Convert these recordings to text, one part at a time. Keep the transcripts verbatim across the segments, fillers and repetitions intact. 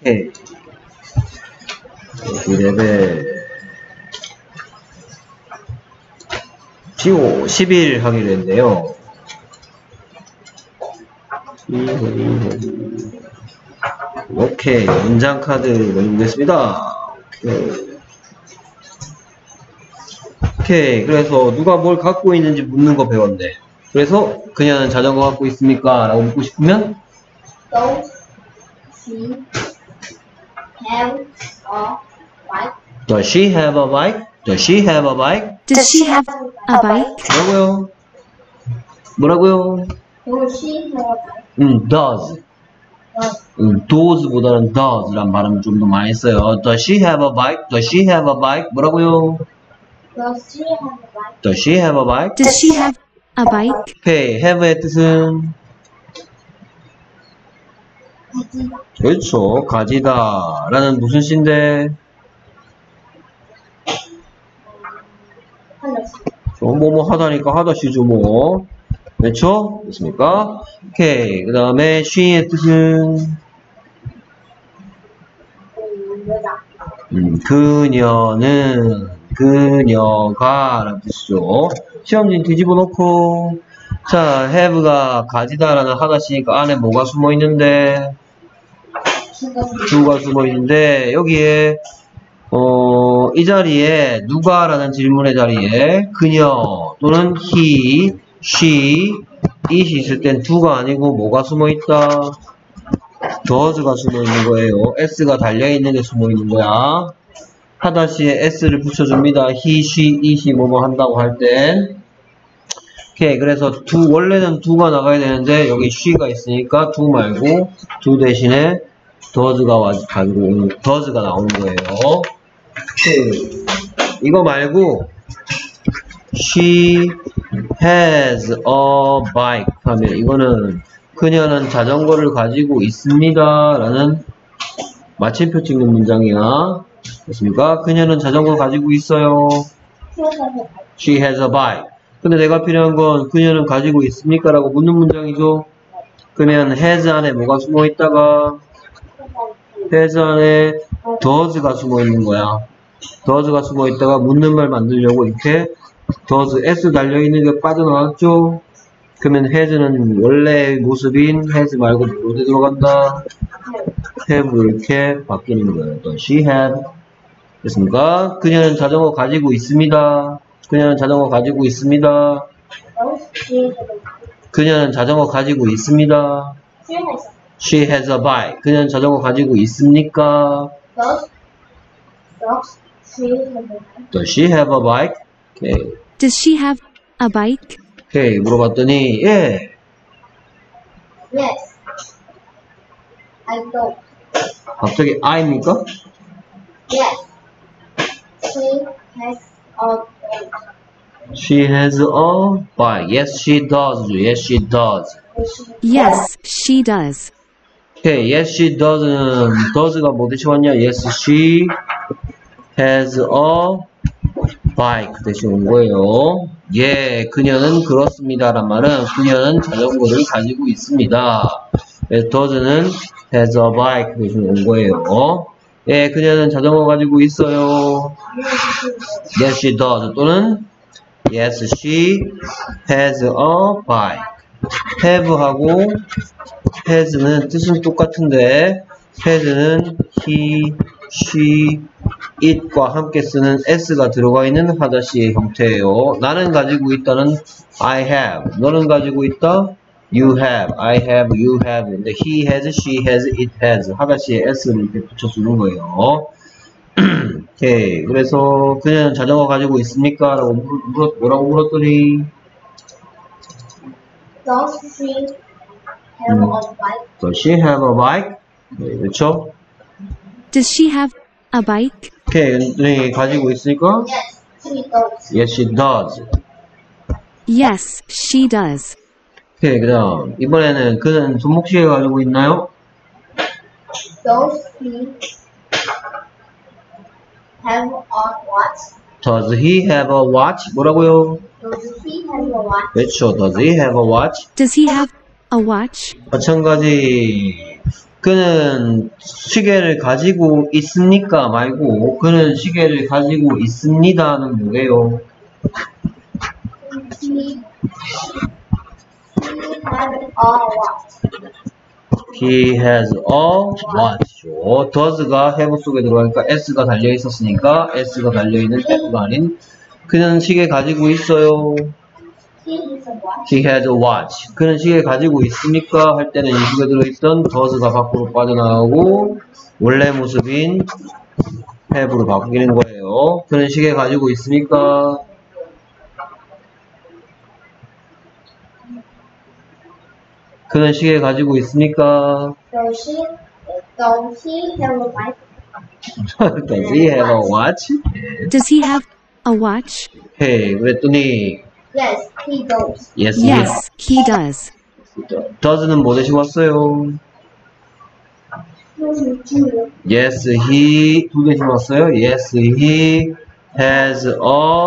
오케이. 이 레벨 지오 십일 하기로 했는데요. 오케이. 문장 카드 넣어보겠습니다. 오케이. 오케이. 그래서 누가 뭘 갖고 있는지 묻는 거 배웠네. 그래서 그녀는 자전거 갖고 있습니까? 라고 묻고 싶으면 Does she have a bike? Does she have a bike? Does she have a bike? 뭐라고요? 뭐라고요? Does she have a bike? 음, does. 음, does보다는 does란 발음을 좀 더 많이 써요. Does she have a bike? Does she have a bike? 뭐라고요? Does she have a bike? Does she have a bike? Does she have a bike? 오케이. have의 뜻은? 가지다. 그렇죠. 가지다. 라는 무슨 시인데? 하나씩. 뭐, 뭐 하다니까 하다시죠, 뭐. 그렇죠? 됐습니까? 오케이. 그 다음에 she의 뜻은? 음, 여자. 음, 그녀는, 그녀가 라는 뜻이죠. 시험지 뒤집어 놓고, 자, have가 가지다라는 하다시니까 안에 뭐가 숨어 있는데? 두가 숨어 있는데, 여기에, 어, 이 자리에, 누가라는 질문의 자리에, 그녀, 또는 he, she, it이 있을 땐 두가 아니고 뭐가 숨어 있다? does가 숨어 있는 거예요. s가 달려있는 게 숨어 있는 거야. 하다시에 s를 붙여줍니다. he, she, it이 뭐뭐 한다고 할 땐. 오케이. 그래서 두, 원래는 두가 나가야 되는데, 여기 she가 있으니까 두 말고, 두 대신에 does가 와, 가지고 오는, does가 나오는 거예요. 오케이. 이거 말고, she has a bike 하면, 이거는, 그녀는 자전거를 가지고 있습니다. 라는 마침표 찍는 문장이야. 됐습니까? 그녀는 자전거 가지고 있어요. She has a bike. 근데 내가 필요한 건 그녀는 가지고 있습니까? 라고 묻는 문장이죠. 그러면 has 안에 뭐가 숨어 있다가 has 안에 does가 숨어 있는 거야. does가 숨어 있다가 묻는 말 만들려고 이렇게 does, s 달려있는 게 빠져나왔죠. 그러면 has는 원래의 모습인 has 말고 어디 들어간다? have 이렇게 바뀌는 거예요. 또 she have. 됐습니까? 그녀는 자전거 가지고 있습니다. 그녀는 자전거 가지고 있습니다. 그녀는 자전거 가지고 있습니다. She has a bike. 그녀는 자전거 가지고 있습니까? Does she have a bike? 오케이. Does she have a bike? 오케이. 물어봤더니 예. Yes. I don't. 갑자기 I입니까? Yes. She has a bike. She has a bike. Yes, she does. Yes, she does. Yes, she does. 오케이. Yes, she does는 does가 뭐 대신 왔냐? Yes, she has a bike 대신 온 거예요. 예, 그녀는 그렇습니다란 말은 그녀는 자전거를 가지고 있습니다. 그래서 does는 has a bike 대신 온 거예요. 예, 그녀는 자전거 가지고 있어요. Yes, she does. 또는 Yes, she has a bike. have하고 has는 뜻은 똑같은데 has는 he, she, it과 함께 쓰는 s가 들어가 있는 하다시의 형태예요. 나는 가지고 있다는 I have. 너는 가지고 있다? You have. I have, you have. 근데 he has, she has, it has. 하다시에 s를 이렇게 붙여주는 거예요. 오케이. 그래서 그녀는 자전거 가지고 있습니까? 라고 물었, 뭐라고 물었더니 Does she have 음. a bike? Does she have a bike? 네, 그렇죠? Does she have a bike? 오케이. 네, 가지고 있으니까 Yes, she does. Yes, she does. Yes, she does. 오케이. 그 다음 이번에는 그는 손목시계 가지고 있나요? Does he have a watch? Does he have a watch? 뭐라고요? Does he have a watch? 그렇죠. Does he have a watch? Does he have a watch? 마찬가지 그는 시계를 가지고 있습니까? 말고 그는 시계를 가지고 있습니다는 뭐예요? He has a watch. He has a watch. does가 have 속에 들어가니까 s가 달려 있었으니까 s가 달려 있는 have가 아닌 그는 시계 가지고 있어요. He is a watch. He has a watch. 그는 시계 가지고 있습니까? 할 때는 이 속에 들어있던 does가 밖으로 빠져나가고 원래 모습인 have로 바뀌는 거예요. 그는 시계 가지고 있습니까? 그는 시계 가지고 있습니까? Does he, does he have a watch? Does he have a watch? Does he have a watch? 오케이, 그랬더니 Yes, he does. yes, Yes, he does. does는 뭐 대신 왔어요? Yes, he 두 대신 왔어요. Yes, he has a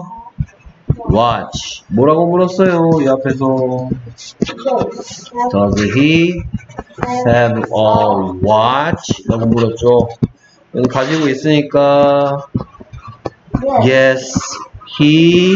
watch. 뭐라고 물었어요? 이 앞에서 Does he have a watch? 라고 물었죠. 가지고 있으니까 Yes, he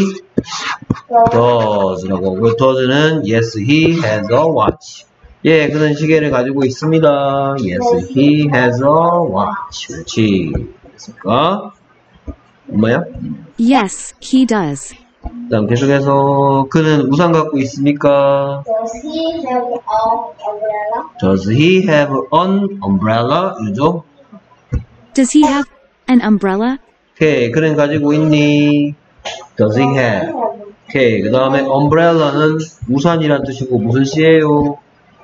does 라고 하고 does는 Yes, he has a watch. 예, 그는 시계를 가지고 있습니다. Yes, he has a watch. 그렇지. 됐을까? 엄마야? Yes, he does. 다음 계속해서 그는 우산 갖고 있습니까? Does he have an umbrella? Does he have an umbrella? 유죠? Does he have an umbrella? 오케이, 그는 가지고 있니? Does he have? 오케이, 그 다음에 umbrella는 우산이란 뜻이고 무슨 시예요?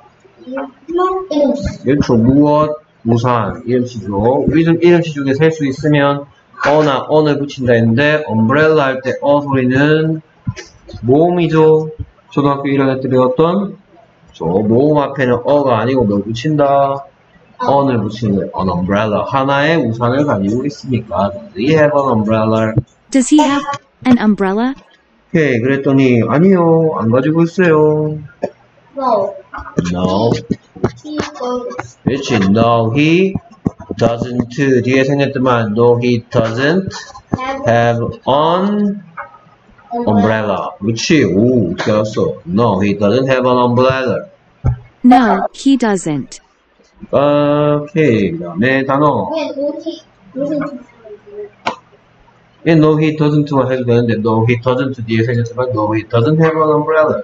그렇죠, 무엇? 우산, 이름치죠. 이름, 이름치 중에 셀 수 있으면 어나 on을 붙인다 했는데 umbrella 할 때 어 소리는 모음이죠. 초등학교 일 학년 때 배웠던 저 모음 앞에는 어가 아니고 뭘 붙인다? on을 붙이는 거예요. an umbrella. 하나의 우산을 가지고 있습니까? Does he have an umbrella? Does he have an umbrella? 오케이, 그랬더니 아니요, 안 가지고 있어요. No, No. he does. 그렇지. No, he doesn't. 뒤에 생겼지만 no, he doesn't have an umbrella. 그렇지. 오, 어떻게 알았어? No, he doesn't have an umbrella. No, he doesn't. 오케이, 그 다음에 단어. 왜 도시 무슨 뜻이에요? 예, no, he doesn't만 해도 되는데 no, he doesn't 뒤에 생겼지만 no, he doesn't have an umbrella.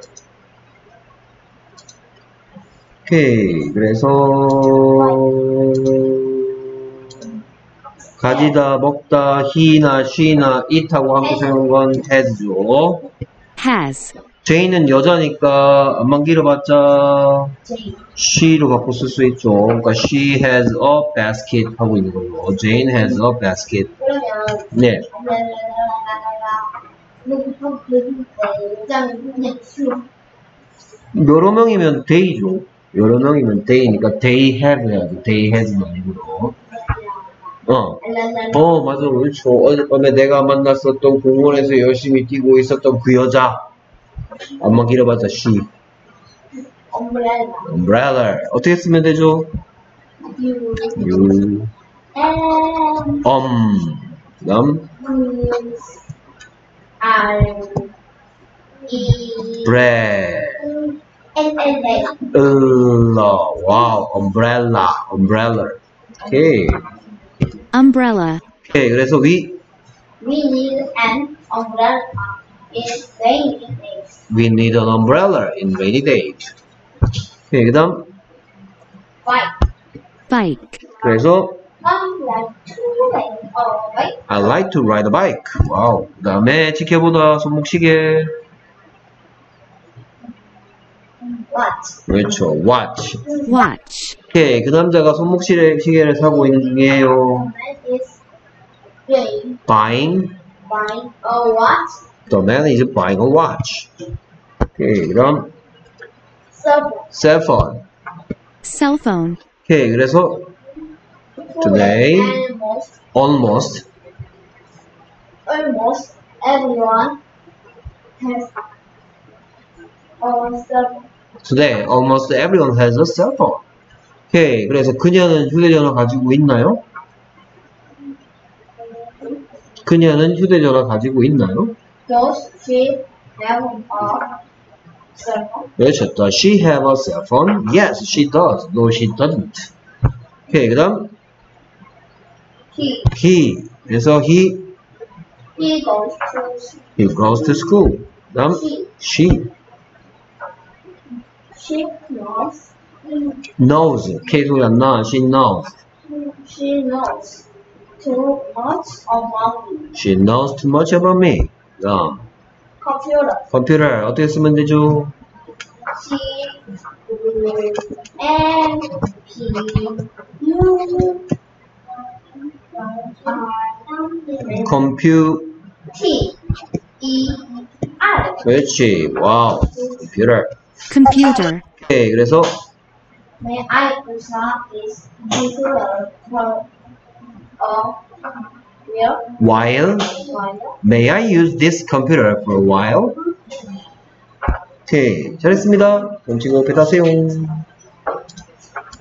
오케이, 그래서 가지다, 먹다, he나, she나, it하고 함께 사용한 건 has죠. Has. Jane은 여자니까 안만 길어봤자 Jane. she로 바꿔 쓸 수 있죠. 그러니까 she has a basket 하고 있는 걸로. Jane has a basket. 그러면 네. 누구부터 그 여자는 그냥 수. 여러 명이면 they죠. 여러 명이면 they니까 they have 해야지. they has는 아니고. 어. 어, 맞아. 그렇죠. 어젯밤에 내가 만났었던 공원에서 열심히 뛰고 있었던 그 여자. 안만 길어봤자 she. umbrella. umbrella. 어떻게 쓰면 되죠? You you. and um. 그 다음. is are e bread. and and they. umbrella. 와우. umbrella. umbrella. 오케이. Umbrella. 오케이. 그래서 we We need an umbrella in rainy days. we need an umbrella in rainy days. 오케이. 그 다음. Bike. Bike. 그래서 I like to ride a bike. I like to ride a bike. 와우. 그 다음에 지켜보다 손목시계. Watch. 그렇죠. watch. Watch. 오케이. 그 남자가 손목시계 시계를 사고 있는 중이에요. The man is buying buying. buying a watch. The man is buying a watch. 오케이. 그럼 Cell cell phone. Cell phone. 오케이. 그래서 phone. Today. Almost almost almost everyone has a cell phone. today almost everyone has a cell phone. 오케이. 그래서 그녀는 휴대전화 가지고 있나요? 그녀는 휴대전화 가지고 있나요? Does she have a cell phone? 그렇죠. Does she have a cell phone? Yes, she does. No, she doesn't. 오케이. 그 다음, He he. 그래서 he, he goes to he goes to school. 그 다음, she she she knows knows. K 소리 안 나. She knows. she knows too much about me. She knows too much about me. 그 다음, Computer. 컴퓨터 어떻게 쓰면 되죠? C N P U R 컴퓨, T E R. 그렇지. 와우. 컴퓨터. computer, 오케이. 그래서, May I use this computer for a real while, while? may I use this computer for a while? 오케이. 잘했습니다. 그럼 지금 배타세요.